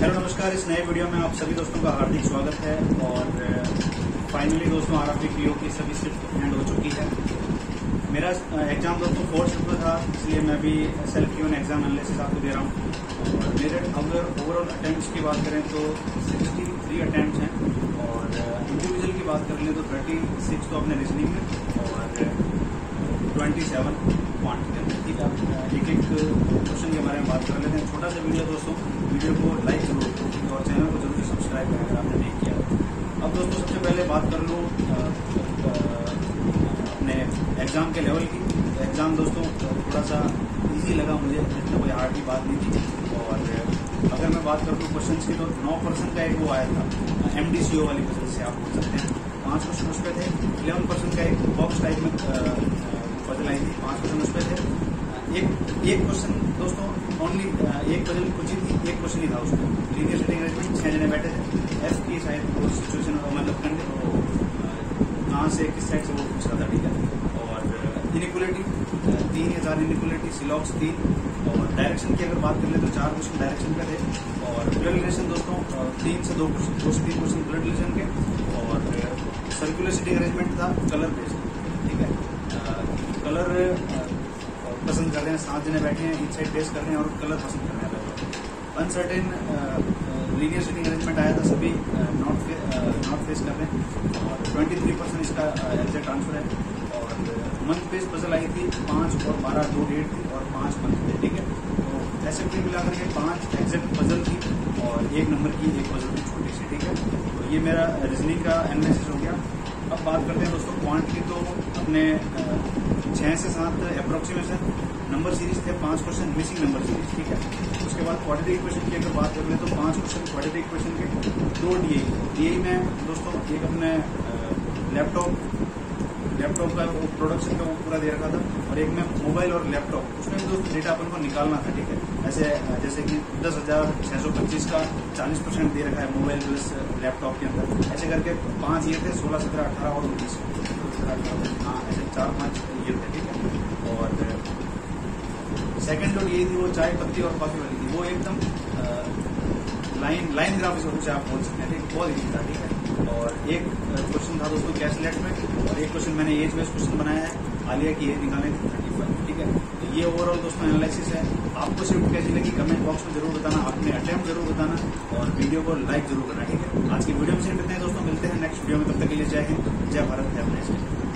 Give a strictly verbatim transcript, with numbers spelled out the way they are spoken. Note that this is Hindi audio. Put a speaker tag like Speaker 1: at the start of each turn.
Speaker 1: हेलो नमस्कार। इस नए वीडियो में आप सभी दोस्तों का हार्दिक स्वागत है। और फाइनली दोस्तों आरआरबी पीओ की सभी शिफ्ट एंड हो चुकी है। मेरा एग्जाम दोस्तों फोर्थ शिफ्ट में था, इसलिए मैं भी सेल्फ यून एग्जाम एनालिसिस आपको दे रहा हूँ। और मेरे अगर ओवरऑल अटेम्प्ट्स की बात करें तो सिक्सटी थ्री अटेम्प्ट्स हैं, और इंडिविजुअल की बात कर लें तो थर्टी सिक्स तो अपने रीजनिंग में और ट्वेंटी सेवन क्वांट के अंदर। ठीक है, एक एक क्वेश्चन के बारे में बात कर लेते हैं। छोटा सा वीडियो दोस्तों, वीडियो को लाइक जरूर करें और चैनल को जरूर सब्सक्राइब करें अगर आपने नहीं किया। अब दोस्तों सबसे पहले बात कर लूँ अपने एग्जाम के लेवल की। एग्जाम दोस्तों थोड़ा सा इजी लगा मुझे, इतना कोई हार्ड की बात नहीं थी। और अगर मैं बात कर लूँ क्वेश्चन की तो नौ परसेंट का एक वो आया था एमडीसीओ वाली क्वेश्चन से आप बोल सकते हैं। पांच क्वेश्चन उस पर थे। इलेवन परसेंट का एक बॉक्स टाइप में पजल आई थी, पांच क्वेश्चन उस पर थे। एक एक क्वेश्चन दोस्तों ओनली एक पजल कुछ ही थी, एक क्वेश्चन ही था उसमें। लीनियर सिटिंग अरेंजमेंट छह जने बैठे थे। एफ की शायद वो सिचुएशन मतलब करने वो कहाँ से किस साइड से वो पूछ रहा था। ठीक है, और इनइक्वलिटी तीन हजार इनइक्वलिटी सिलॉक्स तीन। और डायरेक्शन की अगर बात कर ले तो चार क्वेश्चन डायरेक्शन का थे। और ब्लड रिलेशन दोस्तों तीन से दो क्वेश्चन दो से तीन क्वेश्चन ब्लड रिलेशन के। और सर्कुलर सिटिंग अरेंजमेंट था कलर बेस्ड। ठीक है, कलर पसंद कर रहे हैं, सात जने बैठे हैं, इनसाइड बेस कर रहे हैं और कलर पसंद कर रहे हैं। अनसर्टेन लीनियर सिटिंग अरेंजमेंट आया था, सभी नॉट फे, नॉट फेस कर रहे हैं। और ट्वेंटी थ्री परसेंट इसका एग्जैक्ट आंसर है। और मंथ बेस पजल आई थी पांच और बारह, दो डेट थी और पांच मंथ थे। ठीक है, तो ऐसे कुल मिलाकर के पांच एग्जैक्ट पजल थी और एक नंबर की एक पजल थी छोटी सी। ठीक है, तो ये मेरा रीजनिंग का एनालिसिस हो गया। अब बात करते हैं दोस्तों क्वांट की। तो अपने छह से सात अप्रोक्सीमेशन नंबर सीरीज थे, पांच क्वेश्चन मिसिंग नंबर सीरीज। ठीक है, उसके बाद क्वाड्रेटिक इक्वेशन की अगर बात कर ले तो पांच क्वेश्चन क्वाड्रेटिक इक्वेशन के, दो डीआई डीआई में दोस्तों एक अपने लैपटॉप लैपटॉप का वो प्रोडक्शन का वो पूरा दे रखा था, और एक में मोबाइल और लैपटॉप, उसमें भी दोस्तों डेटा अपन को निकालना था। ठीक है, ऐसे जैसे कि दस हजार छह सौ पच्चीस का चालीस परसेंट दे रखा है मोबाइल प्लस लैपटॉप के अंदर। ऐसे करके पांच ये थे, सोलह सत्रह अठारह और उन्नीस, हाँ ऐसे चार पांच ये थे। ठीक है, और सेकंड जो ये थी वो चाय पत्ती और कॉफी वाली थी, वो एकदम लाइन लाइन ग्राफ से आप बोल सकते हैं। बहुत ईजी था। ठीक है, और एक क्वेश्चन था दोस्तों कैसलेट में, और एक क्वेश्चन मैंने एज बेस्ड क्वेश्चन बनाया है, आलिया की एज निकालने थी थर्टी फाइव। ठीक है, तो ये ओवरऑल दोस्तों एनालिसिस है। आपको शिफ्ट कैसी लगी कमेंट बॉक्स में जरूर बताना, अपने अटेम्प्ट जरूर बताना और वीडियो को लाइक जरूर करना। ठीक है, आज की वीडियो में सिर्फ इतना ही दोस्तों, मिलते हैं नेक्स्ट वीडियो में। तब तक के लिए जय हिंद, जय भारत, जय अपने।